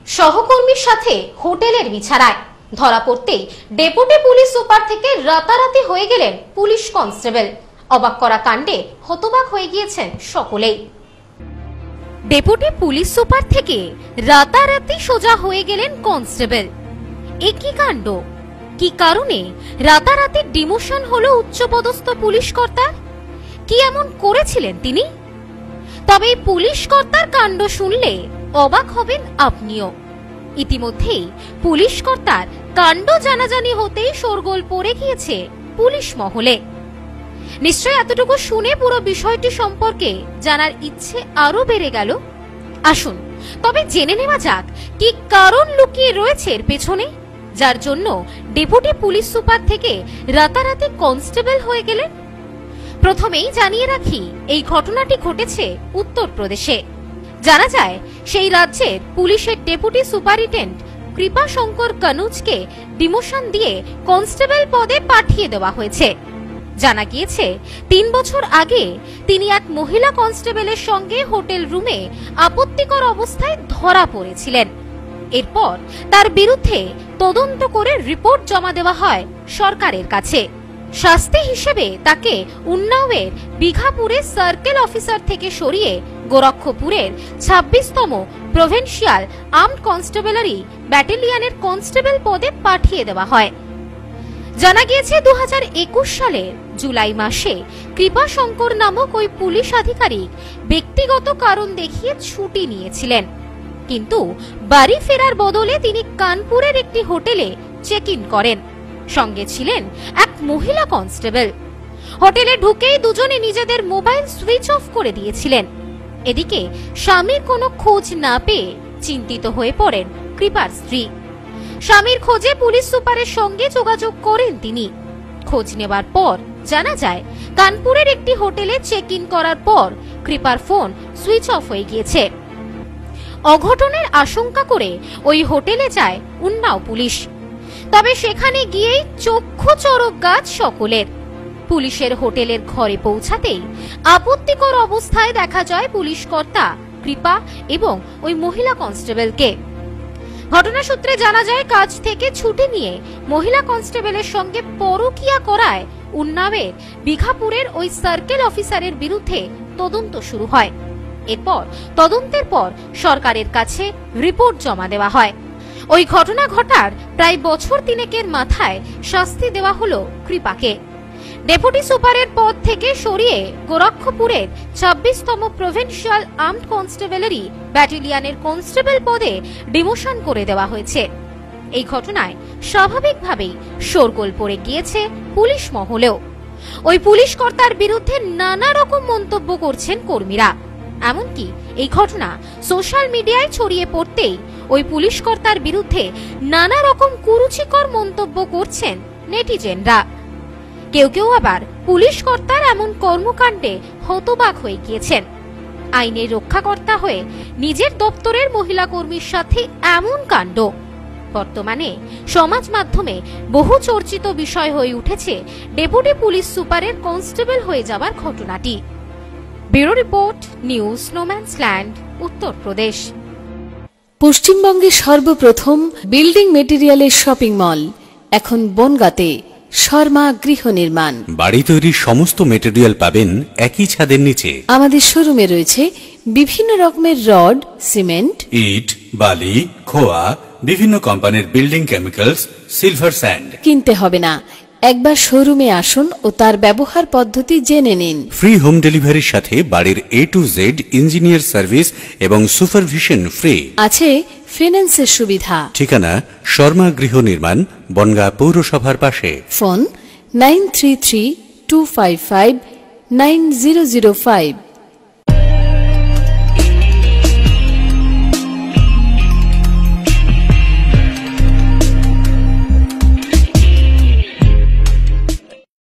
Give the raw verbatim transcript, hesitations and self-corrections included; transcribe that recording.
সহকর্মীর সাথে হোটেলের বিছানায় ধরা পড়তেই ডেপুটি পুলিশ সুপার থেকে রাতারাতি হয়ে গেলেন পুলিশ কনস্টেবল। অবাক করা কাণ্ডে হতবাক হয়ে গিয়েছেন সকলেই। ডেপুটি পুলিশ সুপার থেকে রাতারাতি সোজা হয়ে গেলেন কনস্টেবল। এ কি কাণ্ড! কি কারণে রাতারাতি ডিমোশন হলো উচ্চপদস্থ পুলিশ কর্তার? কি এমন করেছিলেন তিনি? তবে পুলিশ কর্তার কাণ্ড শুনলে অবাক হবেন আপনিও। ইতিমধ্যেই পুলিশ কর্তার কাণ্ড জানাজানি হতেই শোরগোল পড়ে গিয়েছে পুলিশ মহলে। নিশ্চয় এতটুকু শুনে পুরো বিষয়টি সম্পর্কে জানার ইচ্ছে আরো বেড়ে গেল। আসুন তবে জেনে নেওয়া যাক কি কারণ লুকিয়ে রয়েছে এর পেছনে, যার জন্য ডেপুটি পুলিশ সুপার থেকে রাতারাতি কনস্টেবল হয়ে গেলেন। প্রথমেই জানিয়ে রাখি, এই ঘটনাটি ঘটেছে উত্তরপ্রদেশে। জানা যায় সেই রাজ্যের পুলিশের ডেপুটি সুপারিনটেন্ডেন্ট কৃপা শঙ্কর কনুজকে ডিমোশন দিয়ে কনস্টেবল পদে পাঠিয়ে দেওয়া হয়েছে। জানা গিয়েছে তিন বছর আগে তিনি এক মহিলা কনস্টেবলের সঙ্গে হোটেল রুমে আপত্তিকর অবস্থায় ধরা পড়েছিলেন। এরপর তার বিরুদ্ধে তদন্ত করে রিপোর্ট জমা দেওয়া হয় সরকারের কাছে। শাস্তি হিসেবে তাকে উন্নাওয়ের বিঘাপুরের সার্কেল অফিসার থেকে সরিয়ে গোরক্ষপুরের ছাব্বিশতম প্রভিন্সিয়াল আর্মড কনস্টেবলারি ব্যাটালিয়নের কনস্টেবল পদে পাঠিয়ে দেওয়া হয়। জানা গিয়েছে দু হাজার একুশ সালের জুলাই মাসে কৃপা শঙ্কর নামক ওই পুলিশ আধিকারিক ব্যক্তিগত কারণ দেখিয়ে ছুটি নিয়েছিলেন, কিন্তু বাড়ি ফেরার বদলে তিনি কানপুরের একটি হোটেলে চেক ইন করেন। সঙ্গে ছিলেন এক মহিলা কনস্টেবল। হোটেলে ঢুকেই দুজনে নিজেদের মোবাইল সুইচ অফ করে দিয়েছিলেন। এদিকে স্বামীর কোনো খোঁজ না পেয়ে চিন্তিত হয়ে পড়েন কৃপার স্ত্রী। স্বামীর খোঁজে পুলিশ সুপারের সঙ্গে যোগাযোগ করেন তিনি। খোঁজ নেবার পর জানা যায় কানপুরের একটি হোটেলে চেক ইন করার পর কৃপার ফোন সুইচ অফ হয়ে গিয়েছে। অঘটনের আশঙ্কা করে ওই হোটেলে যায় উন্নাও পুলিশ। তবে সেখানে গিয়েই চক্ষু চড়ক গাছ সকলের। পুলিশের হোটেলের ঘরে পৌঁছাতেই আপত্তিকর অবস্থায় দেখা যায় পুলিশ কর্তা কৃপা এবং ওই মহিলা কনস্টেবলকে। ঘটনা সূত্রে জানা যায় কাজ থেকে ছুটি নিয়ে মহিলা কনস্টেবলের সঙ্গে পরকীয়া করায় উন্নাওয়ের বিঘাপুরের ওই সার্কেল অফিসারের বিরুদ্ধে তদন্ত শুরু হয়। এরপর তদন্তের পর সরকারের কাছে রিপোর্ট জমা দেওয়া হয়। ওই ঘটনা ঘটার প্রায় বছর তিনেকের মাথায় শাস্তি দেওয়া হলো কৃপাকে। ডেপুটি সুপারের পদ থেকে সরিয়ে গোরক্ষপুরের ছাব্বিশতম প্রভিন্সিয়াল আর্মড কনস্টেবলারি ব্যাটালিয়নের কনস্টেবল পদে ডিমোশন করে দেওয়া হয়েছে। এই ঘটনায় স্বাভাবিকভাবেই শোরগোল পড়ে গিয়েছে পুলিশ মহলেও। ওই পুলিশ কর্তার বিরুদ্ধে নানা রকম মন্তব্য করছেন কর্মীরা। এমনকি এই ঘটনা সোশ্যাল মিডিয়ায় ছড়িয়ে পড়তেই ওই পুলিশ কর্তার বিরুদ্ধে নানা রকম কুরুচিকর মন্তব্য করছেন নেটিজেনরা। কেউ কেউ আবার পুলিশ কর্তার এমন কর্মকাণ্ডে হতবাক হয়ে গিয়েছেন। আইনের রক্ষাকর্তা হয়ে নিজের দপ্তরের মহিলা কর্মীর সাথে এমন কাণ্ড বর্তমানে সমাজ মাধ্যমে বহু চর্চিত বিষয় হয়ে উঠেছে ডেপুটি পুলিশ সুপারের কনস্টেবল হয়ে যাওয়ার ঘটনাটি। Bureau report, news no man's land, Uttar Pradesh. পশ্চিমবঙ্গের সর্বপ্রথম বিল্ডিং মেটেরিয়ালের শপিং মল এখন বনগাঁতে। শর্মা গৃহ নির্মাণ। বাড়ি তৈরির সমস্ত মেটেরিয়াল পাবেন একই ছাদের নিচে। আমাদের শোরুমে রয়েছে বিভিন্ন রকমের রড, সিমেন্ট, ইট, বালি, খোয়া, বিভিন্ন কোম্পানির বিল্ডিং কেমিক্যালস, সিলভার স্যান্ড। কিনতে হবে না, একবার শোরুমে আসুন ও তার ব্যবহার পদ্ধতি জেনে নিন। ফ্রি হোম ডেলিভারির সাথে বাড়ির A to Z engineer service এবং সুপারভিশন ফ্রি। আছে ফিন্যান্সের সুবিধা। ঠিকানা শর্মা গৃহ নির্মাণ, বনগাঁ পৌরসভার পাশে। Phone nine three three two five five nine zero zero five.